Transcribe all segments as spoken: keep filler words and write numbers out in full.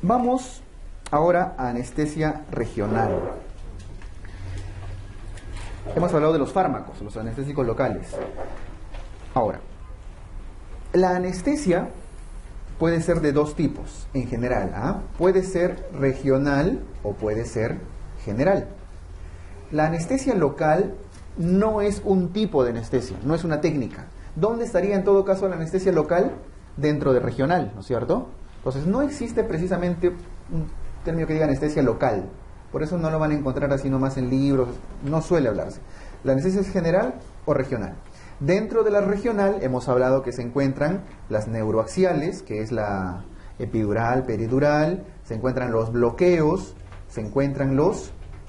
Vamos ahora a anestesia regional. Hemos hablado de los fármacos, los anestésicos locales. Ahora, la anestesia puede ser de dos tipos en general. ¿ah? Puede ser regional o puede ser general. La anestesia local no es un tipo de anestesia, no es una técnica. ¿Dónde estaría en todo caso la anestesia local? Dentro de regional, ¿no es cierto? Entonces no existe precisamente un término que diga anestesia local. Por eso no lo van a encontrar así nomás en libros, no suele hablarse. La anestesia es general o regional. Dentro de la regional hemos hablado que se encuentran las neuroaxiales, que es la epidural, peridural, se encuentran los bloqueos, se encuentran los,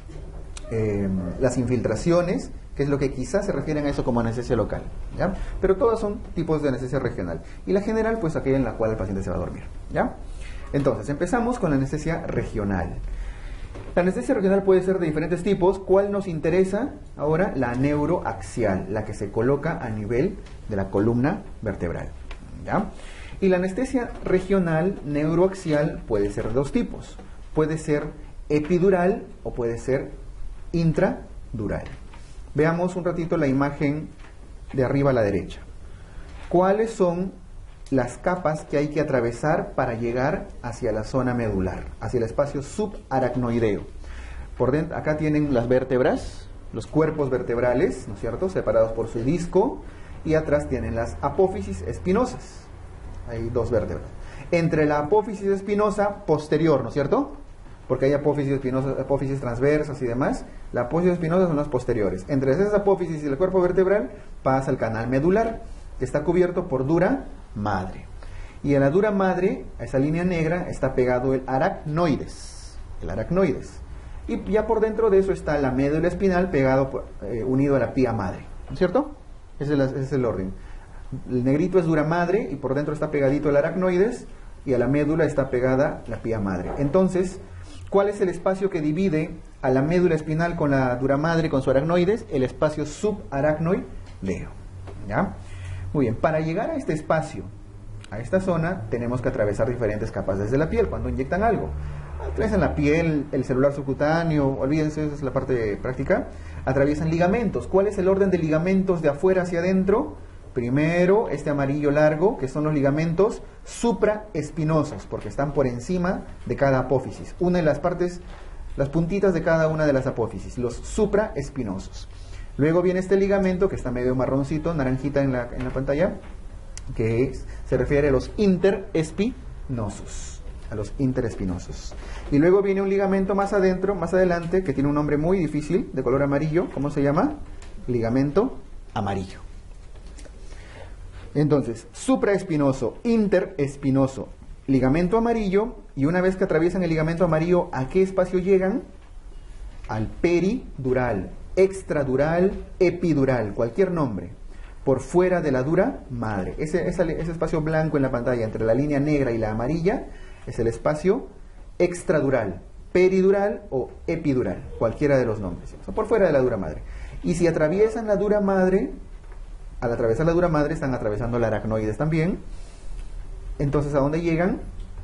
eh, las infiltraciones, que es lo que quizás se refieren a eso como anestesia local, ¿ya? Pero todas son tipos de anestesia regional. Y la general, pues aquella en la cual el paciente se va a dormir, ¿ya? Entonces, empezamos con la anestesia regional. La anestesia regional puede ser de diferentes tipos. ¿Cuál nos interesa ahora? La neuroaxial, la que se coloca a nivel de la columna vertebral, ¿ya? Y la anestesia regional neuroaxial puede ser de dos tipos. Puede ser epidural o puede ser intradural. Veamos un ratito la imagen de arriba a la derecha. ¿Cuáles son las capas que hay que atravesar para llegar hacia la zona medular, hacia el espacio subaracnoideo? Por dentro, acá tienen las vértebras, los cuerpos vertebrales, ¿no es cierto?, separados por su disco, y atrás tienen las apófisis espinosas. Hay dos vértebras. Entre la apófisis espinosa posterior, ¿no es cierto?, porque hay apófisis espinosas, apófisis transversas y demás. La apófisis espinosa son las posteriores. Entre esas apófisis y el cuerpo vertebral pasa el canal medular, que está cubierto por dura madre. Y en la dura madre, a esa línea negra, está pegado el aracnoides. El aracnoides. Y ya por dentro de eso está la médula espinal pegado, por, eh, unido a la pía madre. ¿No es cierto? Ese es, la, ese es el orden. El negrito es dura madre y por dentro está pegadito el aracnoides y a la médula está pegada la pía madre. Entonces, ¿cuál es el espacio que divide a la médula espinal con la dura madre, con su aracnoides? El espacio subaracnoideo. ¿Ya? Muy bien, para llegar a este espacio, a esta zona, tenemos que atravesar diferentes capas desde la piel cuando inyectan algo. Atraviesan la piel, el celular subcutáneo, olvídense, esa es la parte práctica. Atraviesan ligamentos. ¿Cuál es el orden de ligamentos de afuera hacia adentro? Primero, este amarillo largo, que son los ligamentos supraespinosos, porque están por encima de cada apófisis. Una de las partes, las puntitas de cada una de las apófisis, los supraespinosos. Luego viene este ligamento, que está medio marroncito, naranjita en la, en la pantalla, que es, se refiere a los interespinosos. A los interespinosos. Y luego viene un ligamento más adentro, más adelante, que tiene un nombre muy difícil, de color amarillo. ¿Cómo se llama? Ligamento amarillo. Entonces, supraespinoso, interespinoso, ligamento amarillo, y una vez que atraviesan el ligamento amarillo, ¿a qué espacio llegan? Al peridural, extradural, epidural, cualquier nombre, por fuera de la dura madre. Ese, ese, ese espacio blanco en la pantalla, entre la línea negra y la amarilla, es el espacio extradural, peridural o epidural, cualquiera de los nombres, o sea, por fuera de la dura madre. Y si atraviesan la dura madre, al atravesar la dura madre están atravesando la aracnoides también. Entonces, ¿a dónde llegan?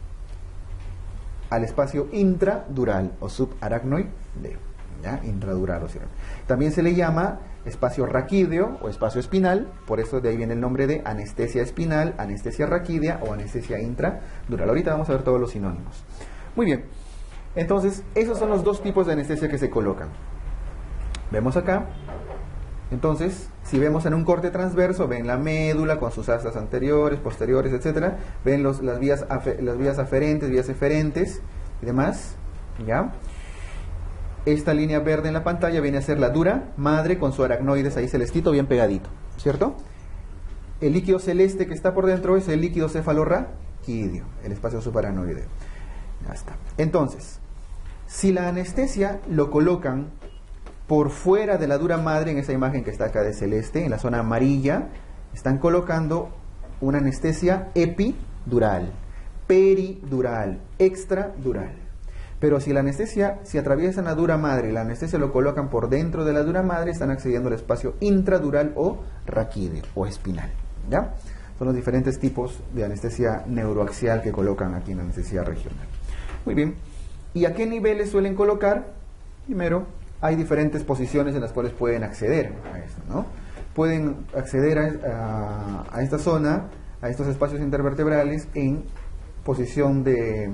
Al espacio intradural o subaracnoideo, ¿ya? Intradural o sea. También se le llama espacio raquídeo o espacio espinal, por eso de ahí viene el nombre de anestesia espinal, anestesia raquídea o anestesia intradural. Ahorita vamos a ver todos los sinónimos. Muy bien, entonces esos son los dos tipos de anestesia que se colocan. Vemos acá, entonces, si vemos en un corte transverso, ven la médula con sus astas anteriores, posteriores, etcétera, ven los, las, vías afe, las vías aferentes, vías eferentes y demás, ¿ya? Esta línea verde en la pantalla viene a ser la dura madre con su aracnoides ahí celestito, bien pegadito, ¿cierto? El líquido celeste que está por dentro es el líquido cefalorraquídeo, el espacio subaracnoideo. Ya está. Entonces, si la anestesia lo colocan por fuera de la dura madre, en esa imagen que está acá de celeste, en la zona amarilla, están colocando una anestesia epidural, peridural, extradural. Pero si la anestesia, si atraviesan la dura madre y la anestesia lo colocan por dentro de la dura madre, están accediendo al espacio intradural o raquídeo o espinal, ¿ya? Son los diferentes tipos de anestesia neuroaxial que colocan aquí en la anestesia regional. Muy bien. ¿Y a qué niveles suelen colocar? Primero, hay diferentes posiciones en las cuales pueden acceder a esto, ¿no? Pueden acceder a, a, a esta zona, a estos espacios intervertebrales en posición de,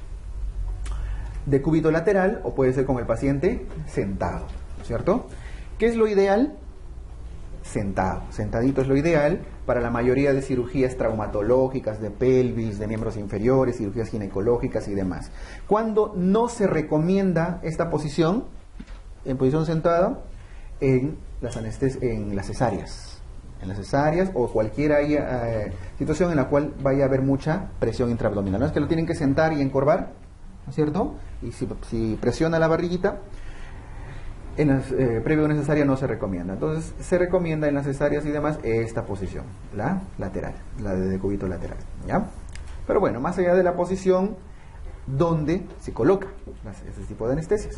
de cúbito lateral, o puede ser con el paciente sentado, ¿cierto? ¿Qué es lo ideal? Sentado. Sentadito es lo ideal para la mayoría de cirugías traumatológicas, de pelvis, de miembros inferiores, cirugías ginecológicas y demás. ¿Cuándo no se recomienda esta posición? En posición sentada, en las, anestesias, en las cesáreas. En las cesáreas o cualquier eh, situación en la cual vaya a haber mucha presión intraabdominal. No es que lo tienen que sentar y encorvar, ¿no es cierto? Y si, si presiona la barriguita, en las, eh, previo a una cesárea no se recomienda. Entonces se recomienda en las cesáreas y demás esta posición, la lateral, la de decúbito lateral, ¿ya? Pero bueno, más allá de la posición donde se coloca ese tipo de anestesias.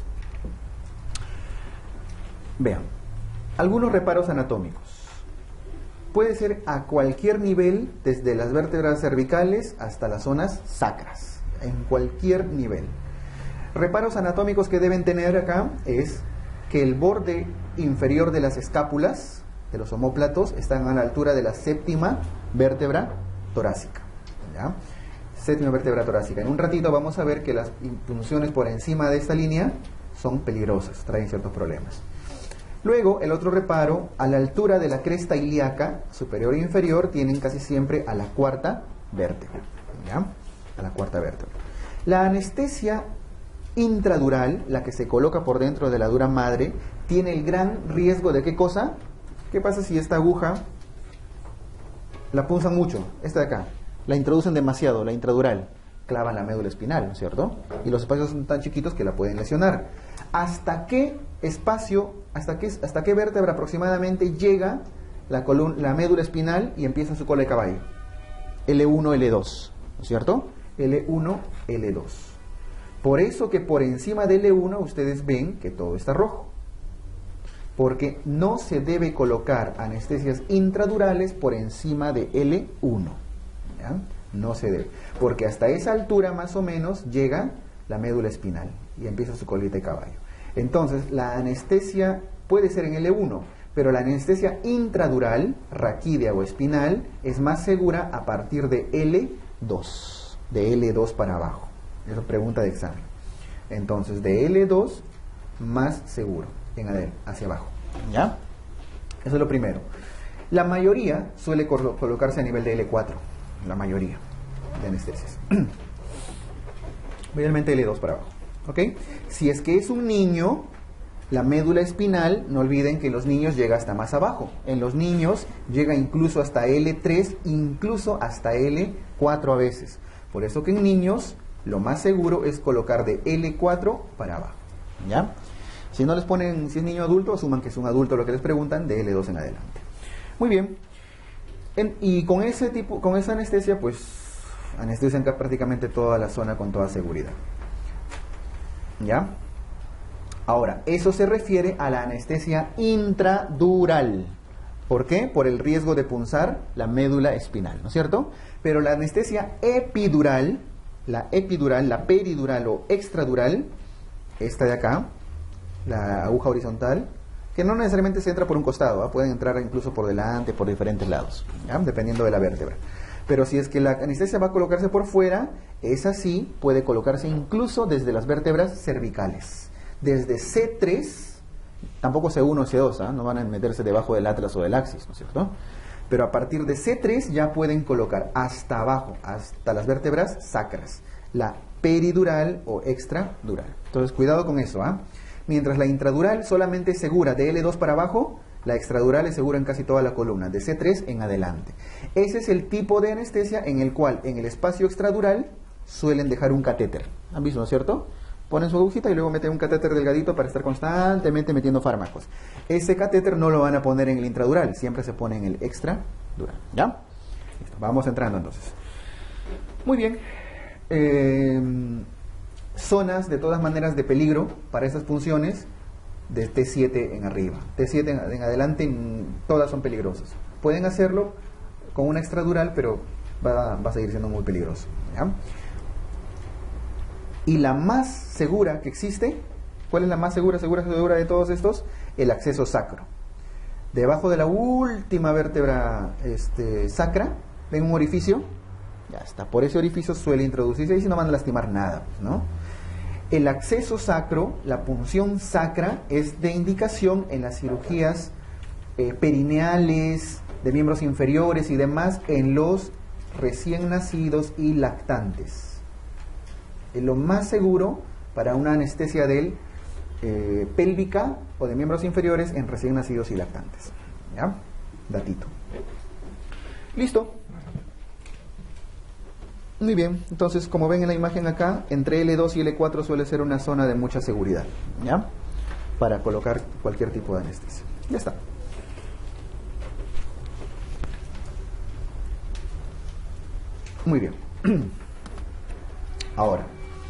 Vean, algunos reparos anatómicos. Puede ser a cualquier nivel, desde las vértebras cervicales hasta las zonas sacras, en cualquier nivel. Reparos anatómicos que deben tener acá es que el borde inferior de las escápulas, de los omóplatos, están a la altura de la séptima vértebra torácica, ¿ya? Séptima vértebra torácica. En un ratito vamos a ver que las punciones por encima de esta línea son peligrosas, traen ciertos problemas. Luego, el otro reparo, a la altura de la cresta ilíaca, superior e inferior, tienen casi siempre a la cuarta vértebra, ¿ya? A la cuarta vértebra. La anestesia intradural, la que se coloca por dentro de la dura madre, tiene el gran riesgo de ¿qué cosa? ¿Qué pasa si esta aguja la punzan mucho? Esta de acá, la introducen demasiado, la intradural, clavan la médula espinal, ¿no es cierto? Y los espacios son tan chiquitos que la pueden lesionar. ¿Hasta qué espacio, hasta qué, hasta qué vértebra aproximadamente llega la, columna, la médula espinal y empieza su cola de caballo? L uno, L dos, ¿no es cierto? L uno, L dos. Por eso que por encima de L uno ustedes ven que todo está rojo. Porque no se debe colocar anestesias intradurales por encima de L uno. ¿Ya? No se debe. Porque hasta esa altura más o menos llega la médula espinal y empieza su colita de caballo. Entonces la anestesia puede ser en L uno, pero la anestesia intradural, raquídea o espinal, es más segura a partir de L dos. De L dos para abajo. Esa es pregunta de examen. Entonces, de L dos, más seguro, en adelante, hacia abajo. ¿Ya? Eso es lo primero. La mayoría suele colo colocarse a nivel de L cuatro. La mayoría de anestesias. Realmente L dos para abajo. ¿Ok? Si es que es un niño, la médula espinal, no olviden que en los niños llega hasta más abajo. En los niños llega incluso hasta L tres, incluso hasta L cuatro a veces. Por eso que en niños lo más seguro es colocar de L cuatro para abajo, ¿ya? Si no les ponen, si es niño adulto, asuman que es un adulto lo que les preguntan, de L dos en adelante. Muy bien. En, y con ese tipo, con esa anestesia, pues, anestesian prácticamente toda la zona con toda seguridad. ¿Ya? Ahora, eso se refiere a la anestesia intradural. ¿Por qué? Por el riesgo de punzar la médula espinal, ¿no es cierto? Pero la anestesia epidural, la epidural, la peridural o extradural, esta de acá, la aguja horizontal, que no necesariamente se entra por un costado, ¿eh? Pueden entrar incluso por delante, por diferentes lados, ¿ya? Dependiendo de la vértebra. Pero si es que la anestesia va a colocarse por fuera, esa sí puede colocarse incluso desde las vértebras cervicales. Desde C tres, tampoco C uno o C dos, ¿eh? No van a meterse debajo del atlas o del axis, ¿no es cierto? Pero a partir de C tres ya pueden colocar hasta abajo, hasta las vértebras sacras, la peridural o extradural. Entonces, cuidado con eso, ¿ah? ¿eh? Mientras la intradural solamente es segura de L dos para abajo, la extradural es segura en casi toda la columna, de C tres en adelante. Ese es el tipo de anestesia en el cual en el espacio extradural suelen dejar un catéter. ¿Han visto, no es cierto? Ponen su agujita y luego meten un catéter delgadito para estar constantemente metiendo fármacos. Ese catéter no lo van a poner en el intradural, siempre se pone en el extradural. ¿Ya? Listo, vamos entrando entonces. Muy bien. Eh, zonas de todas maneras de peligro para esas punciones de T siete en arriba. T siete en, en adelante, todas son peligrosas. Pueden hacerlo con una extradural, pero va, va a seguir siendo muy peligroso. ¿Ya? Y la más segura que existe, ¿cuál es la más segura, segura, segura de todos estos? El acceso sacro. Debajo de la última vértebra este, sacra, ven un orificio, ya está, por ese orificio suele introducirse y si no van a lastimar nada, pues, ¿no? El acceso sacro, la punción sacra, es de indicación en las cirugías eh, perineales, de miembros inferiores y demás, en los recién nacidos y lactantes. Es lo más seguro para una anestesia del eh, pélvica o de miembros inferiores en recién nacidos y lactantes. ¿Ya? Datito. Listo. Muy bien, entonces como ven en la imagen acá, entre L dos y L cuatro suele ser una zona de mucha seguridad, ¿ya? Para colocar cualquier tipo de anestesia. Ya está. Muy bien. Ahora,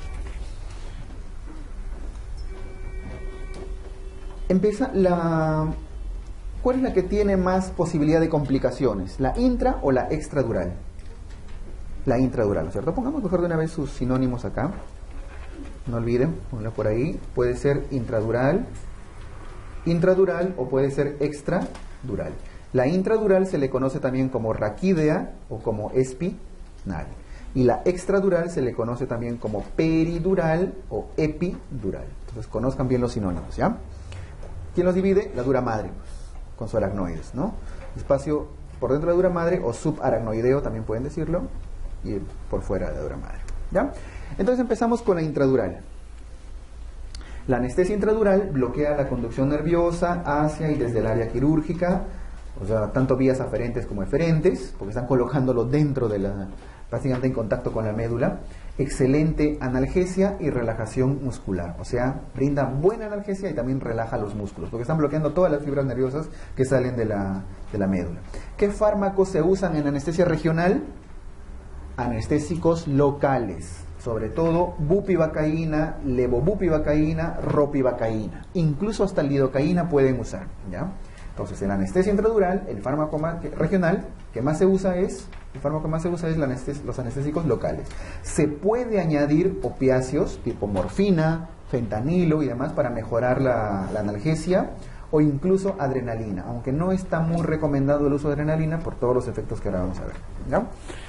empieza la... ¿Cuál es la que tiene más posibilidad de complicaciones? ¿La intra o la extradural? La intradural, ¿cierto? Pongamos mejor de una vez sus sinónimos acá. No olviden, ponla por ahí. Puede ser intradural, intradural o puede ser extradural. La intradural se le conoce también como raquídea o como espinal. Y la extradural se le conoce también como peridural o epidural. Entonces conozcan bien los sinónimos, ¿ya? ¿Quién los divide? La dura madre, con su aracnoides, ¿no? Espacio por dentro de la dura madre o subaracnoideo, también pueden decirlo, y por fuera de la dura madre, ¿ya? Entonces empezamos con la intradural. La anestesia intradural bloquea la conducción nerviosa hacia y desde el área quirúrgica, o sea, tanto vías aferentes como eferentes, porque están colocándolo dentro de la, prácticamente en contacto con la médula. Excelente analgesia y relajación muscular, o sea, brinda buena analgesia y también relaja los músculos, porque están bloqueando todas las fibras nerviosas que salen de la, de la médula. ¿Qué fármacos se usan en anestesia regional? Anestésicos locales, sobre todo bupivacaína, levobupivacaína, ropivacaína, incluso hasta lidocaína pueden usar, ¿ya? Entonces, en la anestesia intradural, el fármaco más, que, regional que más se usa es, el fármaco que más se usa es la anestes, los anestésicos locales. Se puede añadir opiáceos tipo morfina, fentanilo y demás para mejorar la, la analgesia, o incluso adrenalina, aunque no está muy recomendado el uso de adrenalina por todos los efectos que ahora vamos a ver, ¿ya?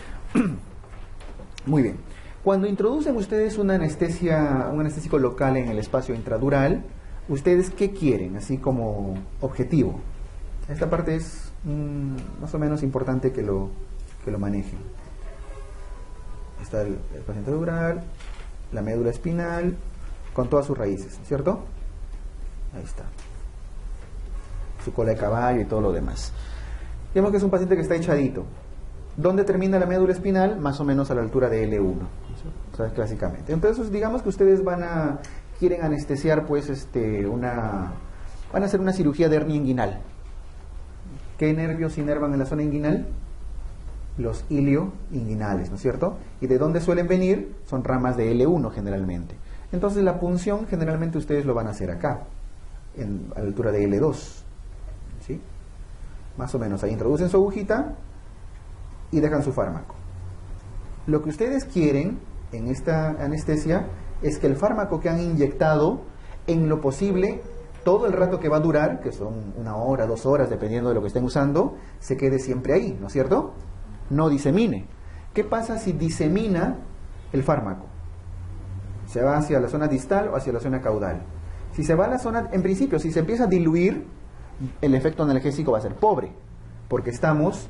Muy bien. Cuando introducen ustedes una anestesia, un anestésico local en el espacio intradural, ¿ustedes qué quieren? Así como objetivo. Esta parte es mmm, más o menos importante que lo, que lo manejen. Está el, el espacio intradural, la médula espinal, con todas sus raíces, ¿cierto? Ahí está. Su cola de caballo y todo lo demás. Digamos que es un paciente que está echadito. ¿Dónde termina la médula espinal? Más o menos a la altura de L uno, o sea, clásicamente. Entonces, digamos que ustedes van a, quieren anestesiar, pues, este, una, van a hacer una cirugía de hernia inguinal. ¿Qué nervios inervan en la zona inguinal? Los ilioinguinales, ¿no es cierto? ¿Y de dónde suelen venir? Son ramas de L uno generalmente. Entonces, la punción generalmente ustedes lo van a hacer acá, en, a la altura de L dos, ¿sí? Más o menos, ahí introducen su agujita y dejan su fármaco. Lo que ustedes quieren en esta anestesia es que el fármaco que han inyectado, en lo posible, todo el rato que va a durar, que son una hora, dos horas, dependiendo de lo que estén usando, se quede siempre ahí, ¿no es cierto? No disemine. ¿Qué pasa si disemina el fármaco? ¿Se va hacia la zona distal o hacia la zona caudal? Si se va a la zona, en principio, si se empieza a diluir, el efecto analgésico va a ser pobre, porque estamos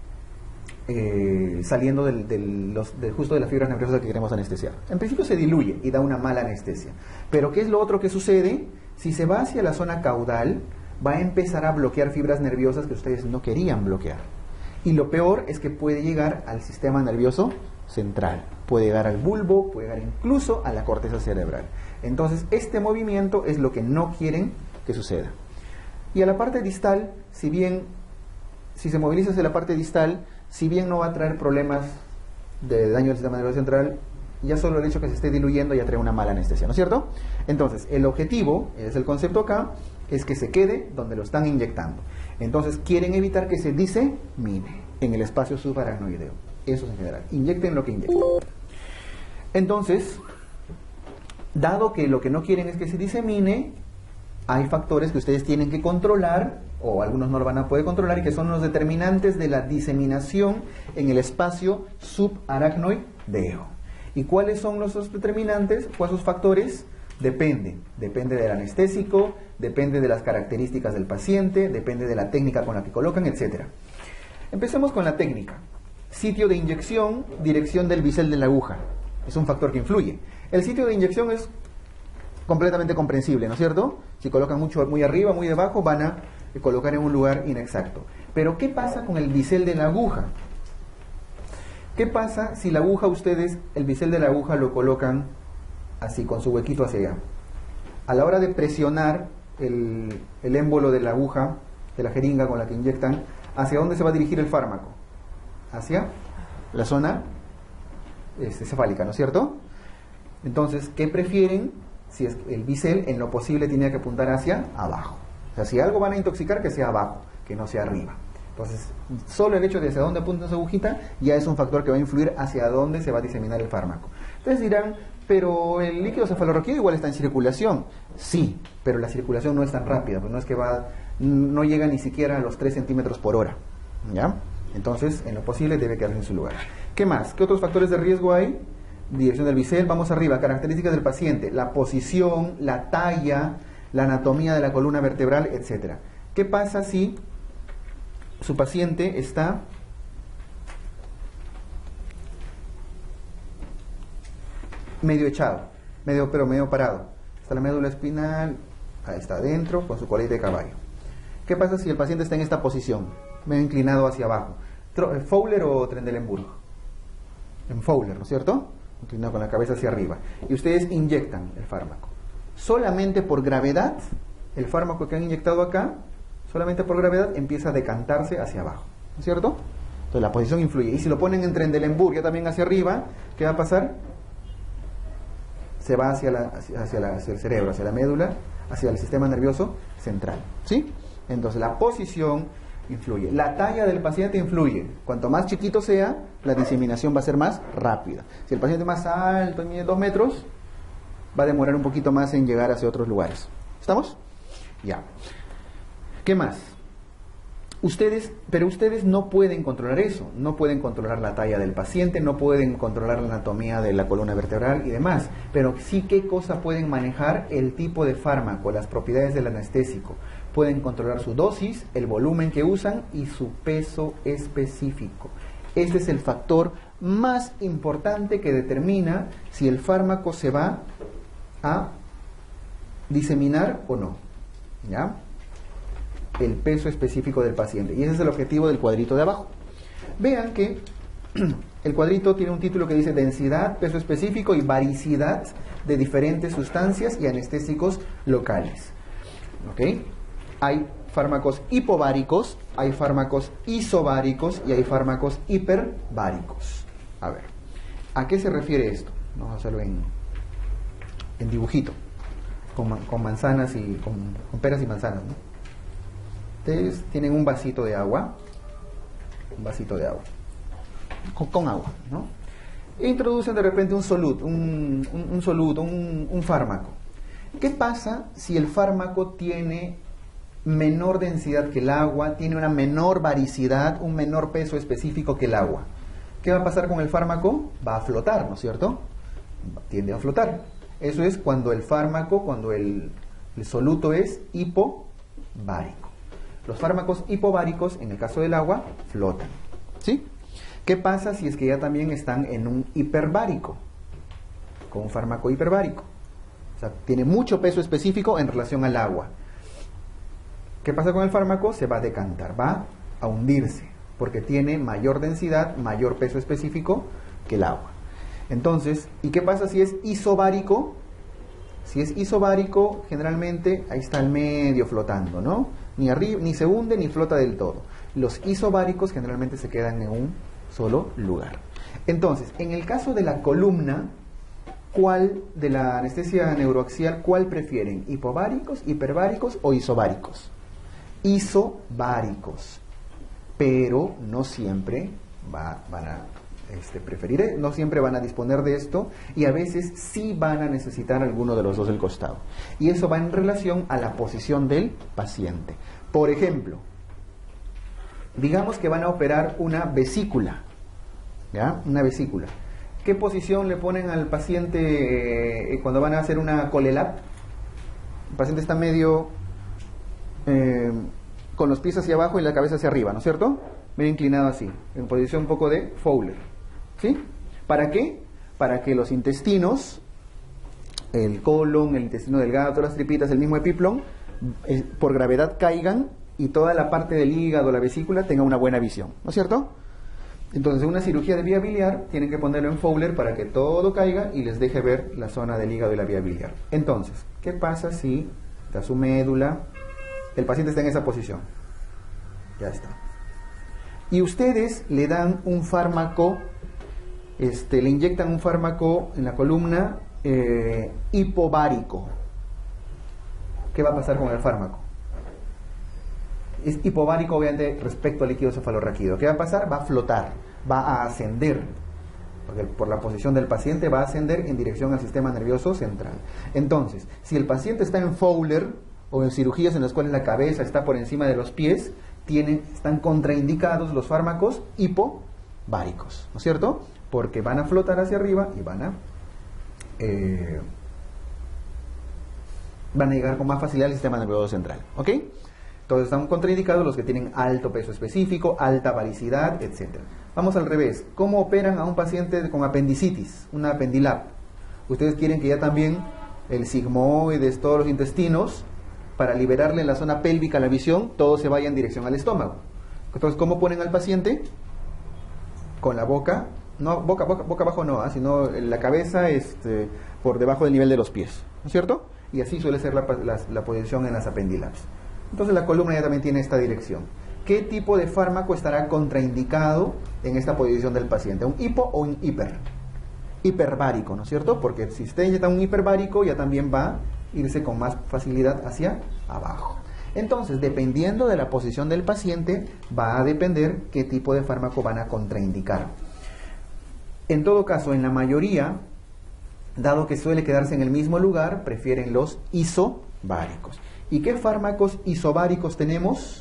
Eh, saliendo del, del, los, del justo de las fibras nerviosas que queremos anestesiar. En principio se diluye y da una mala anestesia. Pero ¿qué es lo otro que sucede? Si se va hacia la zona caudal, va a empezar a bloquear fibras nerviosas que ustedes no querían bloquear. Y lo peor es que puede llegar al sistema nervioso central. Puede llegar al bulbo, puede llegar incluso a la corteza cerebral. Entonces, este movimiento es lo que no quieren que suceda. Y a la parte distal, si bien, si se moviliza hacia la parte distal, si bien no va a traer problemas de daño del sistema nervioso central, ya solo el hecho que se esté diluyendo ya trae una mala anestesia, ¿no es cierto? Entonces, el objetivo, es el concepto acá, es que se quede donde lo están inyectando. Entonces, quieren evitar que se disemine en el espacio subaracnoideo. Eso es en general. Inyecten lo que inyecten. Entonces, Dado que lo que no quieren es que se disemine, hay factores que ustedes tienen que controlar, o algunos no lo van a poder controlar, y que son los determinantes de la diseminación en el espacio subaracnoideo. ¿Y cuáles son los determinantes? ¿Cuáles son los factores? Depende. Depende del anestésico, depende de las características del paciente, depende de la técnica con la que colocan, etcétera. Empecemos con la técnica. Sitio de inyección, dirección del bisel de la aguja. Es un factor que influye. El sitio de inyección es completamente comprensible, ¿no es cierto? Si colocan mucho muy arriba, muy debajo, van a colocar en un lugar inexacto. Pero ¿qué pasa con el bisel de la aguja? ¿Qué pasa si la aguja, ustedes, el bisel de la aguja lo colocan así, con su huequito hacia allá? A la hora de presionar el, el émbolo de la aguja, de la jeringa con la que inyectan, ¿hacia dónde se va a dirigir el fármaco? Hacia la zona este, cefálica, ¿no es cierto? Entonces, ¿qué prefieren? Si es el bisel, en lo posible tiene que apuntar hacia abajo. O sea, si algo van a intoxicar, que sea abajo, que no sea arriba. Entonces, solo el hecho de hacia dónde apunta esa agujita ya es un factor que va a influir hacia dónde se va a diseminar el fármaco. Entonces dirán, pero el líquido cefalorraquídeo igual está en circulación. Sí, pero la circulación no es tan rápida, pues no es que va, no llega ni siquiera a los tres centímetros por hora. ¿Ya? Entonces, en lo posible debe quedarse en su lugar. ¿Qué más? ¿Qué otros factores de riesgo hay? Dirección del bisel, vamos arriba, características del paciente, la posición, la talla, la anatomía de la columna vertebral, etcétera. ¿Qué pasa si su paciente está medio echado, medio, pero medio parado? Está la médula espinal, ahí está adentro, con su colita de caballo. ¿Qué pasa si el paciente está en esta posición, medio inclinado hacia abajo? ¿Fowler o Trendelenburg? En Fowler, ¿no es cierto? Inclinado con la cabeza hacia arriba. Y ustedes inyectan el fármaco. Solamente por gravedad, el fármaco que han inyectado acá, solamente por gravedad empieza a decantarse hacia abajo, ¿no es cierto? Entonces la posición influye. Y si lo ponen en Trendelenburg, ya también hacia arriba, ¿qué va a pasar? Se va hacia, la, hacia, hacia, la, hacia el cerebro, hacia la médula, hacia el sistema nervioso central, ¿sí? Entonces la posición influye. La talla del paciente influye. Cuanto más chiquito sea, la diseminación va a ser más rápida. Si el paciente es más alto, mide dos metros, va a demorar un poquito más en llegar hacia otros lugares. ¿Estamos? Ya. ¿Qué más? Ustedes, pero ustedes no pueden controlar eso. No pueden controlar la talla del paciente, no pueden controlar la anatomía de la columna vertebral y demás. Pero sí, ¿qué cosa pueden manejar? El tipo de fármaco, las propiedades del anestésico. Pueden controlar su dosis, el volumen que usan y su peso específico. Este es el factor más importante que determina si el fármaco se va a diseminar o no. ¿Ya? El peso específico del paciente. Y ese es el objetivo del cuadrito de abajo. Vean que el cuadrito tiene un título que dice densidad, peso específico y varicidad de diferentes sustancias y anestésicos locales. ¿Ok? Hay fármacos hipováricos, hay fármacos isobáricos y hay fármacos hiperbáricos. A ver, ¿a qué se refiere esto? Vamos a hacerlo en, en dibujito, con, con manzanas y con, con peras y manzanas, ¿no? Ustedes tienen un vasito de agua, un vasito de agua, con, con agua, ¿no? E introducen de repente un soluto, un, un, un soluto, un, un fármaco. ¿Qué pasa si el fármaco tiene menor densidad que el agua, tiene una menor varicidad, un menor peso específico que el agua? ¿Qué va a pasar con el fármaco? Va a flotar, ¿no es cierto? Tiende a flotar. Eso es cuando el fármaco, cuando el, el soluto es hipovarico. Los fármacos hipováricos, en el caso del agua, flotan. ¿Sí? ¿Qué pasa si es que ya también están en un hiperbárico? Con un fármaco hiperbárico. O sea, tiene mucho peso específico en relación al agua. ¿Qué pasa con el fármaco? Se va a decantar, va a hundirse, porque tiene mayor densidad, mayor peso específico que el agua. Entonces, ¿y qué pasa si es isobárico? Si es isobárico, generalmente ahí está el medio flotando, ¿no? Ni arriba, ni se hunde ni flota del todo. Los isobáricos generalmente se quedan en un solo lugar. Entonces, en el caso de la columna, ¿cuál de la anestesia neuroaxial, cuál prefieren? ¿Hipováricos, hiperbáricos o isobáricos? Isobáricos, pero no siempre va, van a este, preferir, no siempre van a disponer de esto y a veces sí van a necesitar alguno de los dos del costado. Y eso va en relación a la posición del paciente. Por ejemplo, digamos que van a operar una vesícula, ¿ya? Una vesícula. ¿Qué posición le ponen al paciente eh, cuando van a hacer una colelap? El paciente está medio eh, con los pies hacia abajo y la cabeza hacia arriba, ¿no es cierto? Medio inclinado así, en posición un poco de Fowler, ¿sí? ¿Para qué? Para que los intestinos, el colon, el intestino delgado, todas las tripitas, el mismo epiplón, eh, por gravedad caigan y toda la parte del hígado, la vesícula, tenga una buena visión, ¿no es cierto? Entonces, en una cirugía de vía biliar tienen que ponerlo en Fowler para que todo caiga y les deje ver la zona del hígado y la vía biliar. Entonces, ¿qué pasa si está su médula, el paciente está en esa posición? Ya está. Y ustedes le dan un fármaco, este, le inyectan un fármaco en la columna eh, hipovárico. ¿Qué va a pasar con el fármaco? Es hipovárico, obviamente, respecto al líquido cefalorraquídeo. ¿Qué va a pasar? Va a flotar, va a ascender, porque por la posición del paciente va a ascender en dirección al sistema nervioso central. Entonces, si el paciente está en Fowler o en cirugías en las cuales la cabeza está por encima de los pies, tienen, están contraindicados los fármacos hipováricos, ¿no es cierto? Porque van a flotar hacia arriba y van a eh, van a llegar con más facilidad al sistema nervioso central, ¿ok? Entonces están contraindicados los que tienen alto peso específico, alta varicidad, etcétera. Vamos al revés. ¿Cómo operan a un paciente con apendicitis, una apendilap? Ustedes quieren que ya también el sigmoides, todos los intestinos, para liberarle en la zona pélvica la visión, todo se vaya en dirección al estómago. Entonces, ¿cómo ponen al paciente? Con la boca, no, boca, boca, boca abajo no, ¿eh? Sino la cabeza este, por debajo del nivel de los pies, ¿no es cierto? Y así suele ser la, la, la posición en las apendilaps. Entonces la columna ya también tiene esta dirección. ¿Qué tipo de fármaco estará contraindicado en esta posición del paciente? ¿Un hipo o un hiper? Hiperbárico, ¿no es cierto? Porque si usted inyecta un hiperbárico ya también va a irse con más facilidad hacia abajo. Entonces, dependiendo de la posición del paciente, va a depender qué tipo de fármaco van a contraindicar. En todo caso, en la mayoría, dado que suele quedarse en el mismo lugar, prefieren los isobáricos. ¿Y qué fármacos isobáricos tenemos?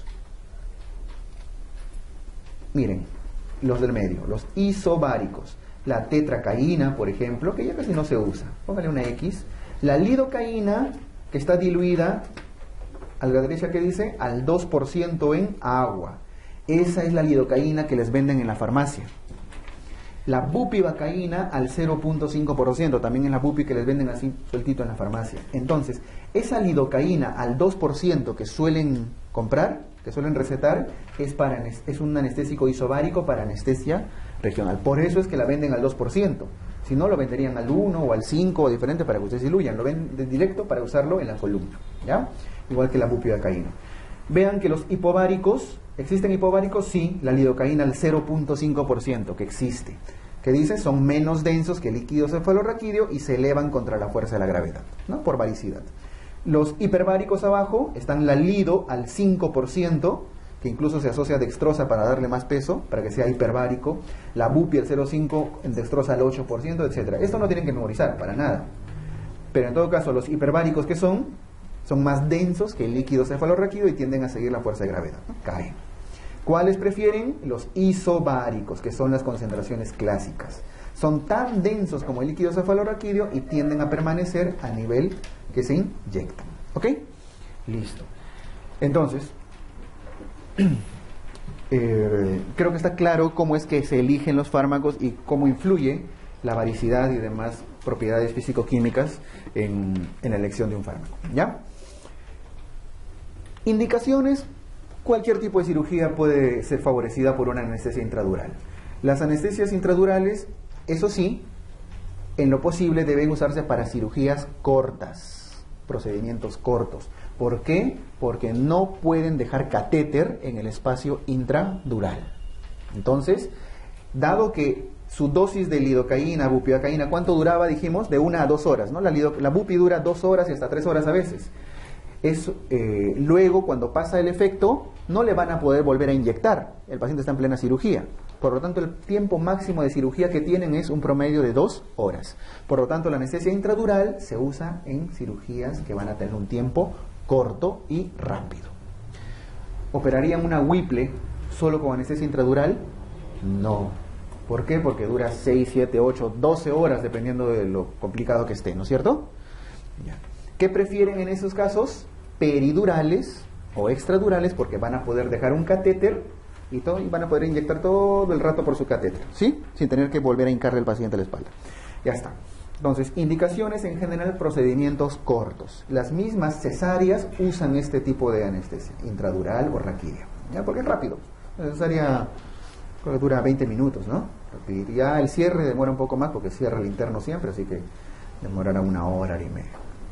Miren, los del medio, los isobáricos. La tetracaína, por ejemplo, que ya casi no se usa. Póngale una X. La lidocaína, que está diluida, a la derecha que dice, al dos por ciento en agua. Esa es la lidocaína que les venden en la farmacia. La bupivacaína al cero punto cinco por ciento, también es la bupi que les venden así sueltito en la farmacia. Entonces, esa lidocaína al dos por ciento que suelen comprar, que suelen recetar, es, para, es un anestésico isobárico para anestesia regional. Por eso es que la venden al dos por ciento. Si no, lo venderían al uno o al cinco o diferente para que ustedes diluyan. Lo ven de directo para usarlo en la columna, ¿ya? Igual que la bupivacaína. Vean que los hipováricos, ¿existen hipováricos? Sí, la lidocaína al cero punto cinco por ciento, que existe. Que dice, son menos densos que el líquido cefalorraquídeo y se elevan contra la fuerza de la gravedad, ¿no? Por varicidad. Los hiperbáricos abajo están la lido al cinco por ciento, que incluso se asocia a dextrosa para darle más peso, para que sea hiperbárico. La bupi al cero punto cinco por ciento, en dextrosa al ocho por ciento, etcétera. Esto no tienen que memorizar, para nada. Pero en todo caso, los hiperbáricos que son, son más densos que el líquido cefalorraquídeo y tienden a seguir la fuerza de gravedad, ¿no? Caen. ¿Cuáles prefieren? Los isobáricos, que son las concentraciones clásicas. Son tan densos como el líquido cefalorraquídeo y tienden a permanecer a nivel que se inyectan. ¿Ok? Listo. Entonces, eh, creo que está claro cómo es que se eligen los fármacos y cómo influye la varicidad y demás propiedades físico-químicas en, en la elección de un fármaco. ¿Ya? Indicaciones. Cualquier tipo de cirugía puede ser favorecida por una anestesia intradural. Las anestesias intradurales, eso sí, en lo posible deben usarse para cirugías cortas, procedimientos cortos. ¿Por qué? Porque no pueden dejar catéter en el espacio intradural. Entonces, dado que su dosis de lidocaína, bupivacaína, ¿cuánto duraba? Dijimos, de una a dos horas, ¿no? La, lido, la bupi dura dos horas y hasta tres horas a veces. Es, eh, luego, cuando pasa el efecto, no le van a poder volver a inyectar. El paciente está en plena cirugía. Por lo tanto, el tiempo máximo de cirugía que tienen es un promedio de dos horas. Por lo tanto, la anestesia intradural se usa en cirugías que van a tener un tiempo corto y rápido. ¿Operarían una Whipple solo con anestesia intradural? No. ¿Por qué? Porque dura seis, siete, ocho, doce horas dependiendo de lo complicado que esté, ¿no es cierto? Ya. ¿Qué prefieren en esos casos? Peridurales o extradurales, porque van a poder dejar un catéter y, todo, y van a poder inyectar todo el rato por su catéter, ¿sí? Sin tener que volver a hincarle al paciente a la espalda. Ya está. Entonces, indicaciones en general, procedimientos cortos. Las mismas cesáreas usan este tipo de anestesia, intradural o raquidia, ¿ya? Porque es rápido. La cesárea dura veinte minutos, ¿no? Ya el cierre demora un poco más porque cierra el interno siempre, así que demorará una hora, hora y media.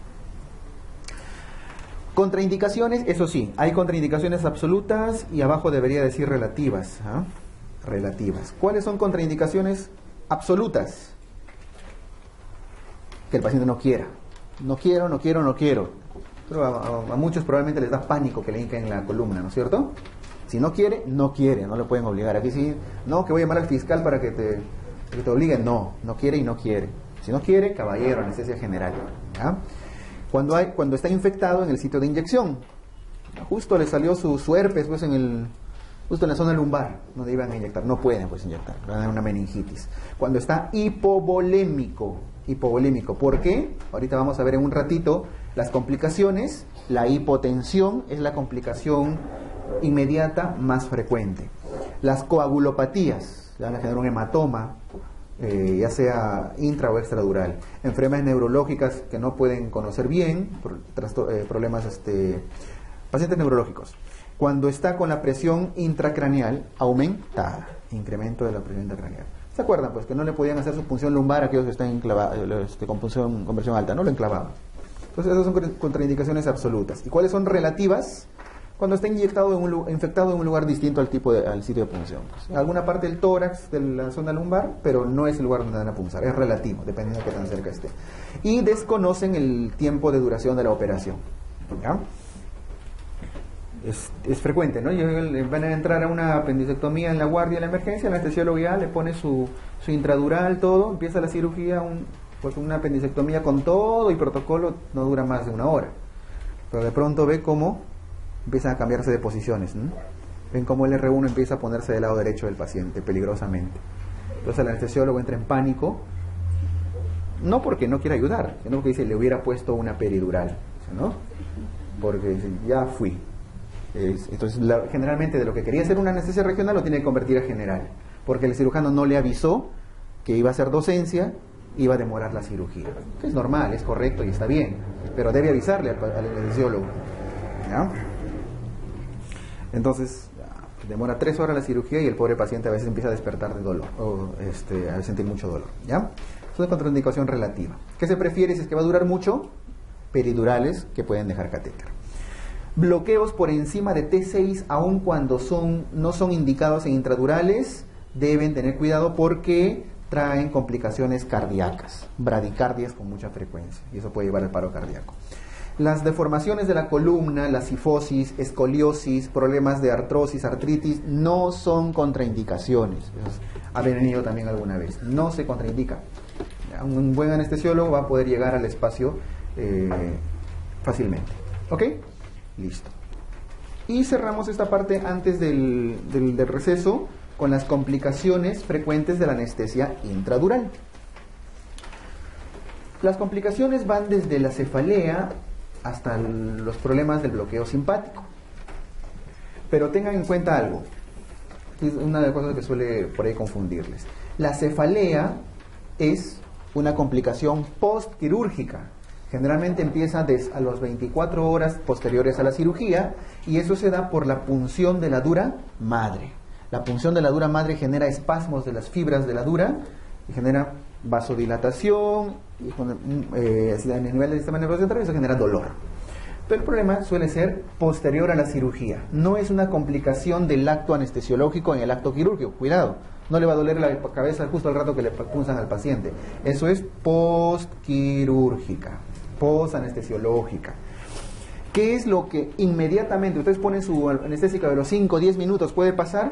Contraindicaciones, eso sí, hay contraindicaciones absolutas y abajo debería decir relativas, ¿eh? Relativas. ¿Cuáles son contraindicaciones absolutas? Que el paciente no quiera. No quiero, no quiero, no quiero. Pero a, a, a muchos probablemente les da pánico que le hinquen en la columna, ¿no es cierto? Si no quiere, no quiere, no le pueden obligar. Aquí sí, no, que voy a llamar al fiscal para que te, que te obligue. No, no quiere y no quiere. Si no quiere, caballero, anestesia general, ¿ya? Cuando, hay, cuando está infectado en el sitio de inyección, justo le salió su, su herpes pues, en el, justo en la zona lumbar, donde iban a inyectar. No pueden pues inyectar, van a dar una meningitis. Cuando está hipovolémico, hipovolémico. ¿Por qué? Ahorita vamos a ver en un ratito las complicaciones. La hipotensión es la complicación inmediata más frecuente. Las coagulopatías, van a generar un hematoma, eh, ya sea intra o extradural. Enfermedades neurológicas que no pueden conocer bien, por, eh, problemas, este, pacientes neurológicos. Cuando está con la presión intracraneal aumentada, incremento de la presión intracraneal. ¿Se acuerdan? Pues que no le podían hacer su punción lumbar a aquellos que están enclavados, este, con punción, con presión alta, no lo enclavaban. Entonces esas son contraindicaciones absolutas. ¿Y cuáles son relativas? Cuando está inyectado en un, infectado en un lugar distinto al tipo de, al sitio de punción. Pues, alguna parte del tórax de la zona lumbar, pero no es el lugar donde van a punzar, es relativo, dependiendo de qué tan cerca esté. Y desconocen el tiempo de duración de la operación. ¿Ya? Es, es frecuente, ¿no? Van a entrar a una apendicectomía en la guardia de la emergencia, el anestesiólogo ya le pone su, su intradural, todo, empieza la cirugía, un, pues una apendicectomía con todo y protocolo, no dura más de una hora. Pero de pronto ve cómo empiezan a cambiarse de posiciones, ¿no? Ven cómo el erre uno empieza a ponerse del lado derecho del paciente, peligrosamente. Entonces el anestesiólogo entra en pánico, no porque no quiera ayudar, sino porque dice, le hubiera puesto una peridural, ¿no? Porque dice, ya fui. Entonces, la, generalmente de lo que quería hacer una anestesia regional lo tiene que convertir a general, porque el cirujano no le avisó que iba a hacer docencia, iba a demorar la cirugía. Es normal, es correcto y está bien, pero debe avisarle al, al anestesiólogo, ¿ya? Entonces, demora tres horas la cirugía y el pobre paciente a veces empieza a despertar de dolor, o este, a sentir mucho dolor, ¿ya? Eso es contraindicación relativa. ¿Qué se prefiere si es que va a durar mucho? Peridurales que pueden dejar catéter. Bloqueos por encima de T seis, aun cuando son, no son indicados en intradurales, deben tener cuidado porque traen complicaciones cardíacas, bradicardias con mucha frecuencia, y eso puede llevar al paro cardíaco. Las deformaciones de la columna, la cifosis, escoliosis, problemas de artrosis, artritis, no son contraindicaciones. Ha venido también alguna vez, no se contraindica. Un buen anestesiólogo va a poder llegar al espacio eh, fácilmente. ¿Ok? Listo. Y cerramos esta parte antes del, del, del receso con las complicaciones frecuentes de la anestesia intradural. Las complicaciones van desde la cefalea hasta el, los problemas del bloqueo simpático. Pero tengan en cuenta algo. Es una de las cosas que suele por ahí confundirles. La cefalea es una complicación postquirúrgica. Generalmente empieza a las veinticuatro horas posteriores a la cirugía y eso se da por la punción de la dura madre. La punción de la dura madre genera espasmos de las fibras de la dura y genera vasodilatación y eh, a nivel del sistema nervioso central eso genera dolor. Pero el problema suele ser posterior a la cirugía. No es una complicación del acto anestesiológico en el acto quirúrgico. Cuidado, no le va a doler la cabeza justo al rato que le punzan al paciente. Eso es postquirúrgica, postanestesiológica. ¿Qué es lo que inmediatamente ustedes ponen su anestésica de los cinco o diez minutos puede pasar?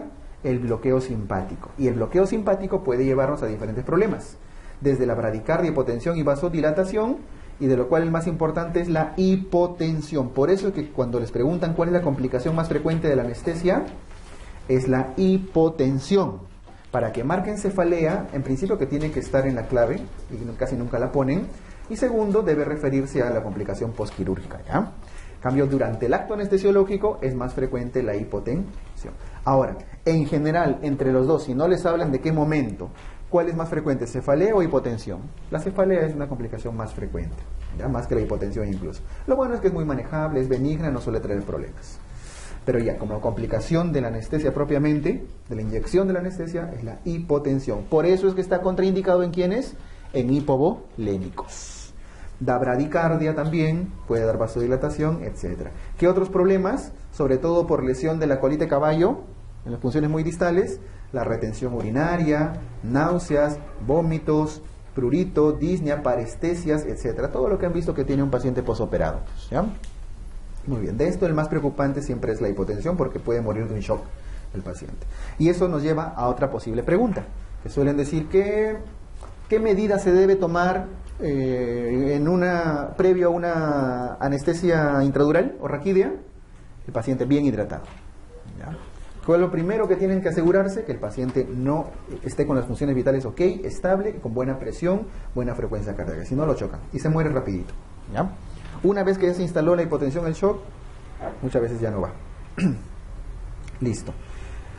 el bloqueo simpático. Y el bloqueo simpático puede llevarnos a diferentes problemas, desde la bradicardia, hipotensión y vasodilatación, y de lo cual el más importante es la hipotensión. Por eso es que cuando les preguntan cuál es la complicación más frecuente de la anestesia, es la hipotensión. Para que marquen cefalea, en principio que tiene que estar en la clave, y casi nunca la ponen, y segundo, debe referirse a la complicación postquirúrgica, ¿ya? En cambio, durante el acto anestesiológico es más frecuente la hipotensión. Ahora, en general, entre los dos, si no les hablan de qué momento, ¿cuál es más frecuente, cefalea o hipotensión? La cefalea es una complicación más frecuente, ya más que la hipotensión incluso. Lo bueno es que es muy manejable, es benigna, no suele traer problemas. Pero ya, como complicación de la anestesia propiamente, de la inyección de la anestesia, es la hipotensión. Por eso es que está contraindicado en quiénes, en hipovolémicos. Da bradicardia también, puede dar vasodilatación, etcétera. ¿Qué otros problemas? Sobre todo por lesión de la colita de caballo, en las funciones muy distales, la retención urinaria, náuseas, vómitos, prurito, disnea, parestesias, etcétera. Todo lo que han visto que tiene un paciente posoperado, ¿ya? Muy bien, de esto el más preocupante siempre es la hipotensión porque puede morir de un shock el paciente. Y eso nos lleva a otra posible pregunta, que suelen decir que ¿qué medida se debe tomar eh, en una previo a una anestesia intradural o raquidia? El paciente bien hidratado, ¿ya? ¿Cuál es lo primero que tienen que asegurarse? Que el paciente no esté con las funciones vitales ok, estable, con buena presión, buena frecuencia cardíaca, si no lo chocan y se muere rapidito, ¿ya? Una vez que ya se instaló la hipotensión, el shock, muchas veces ya no va. Listo.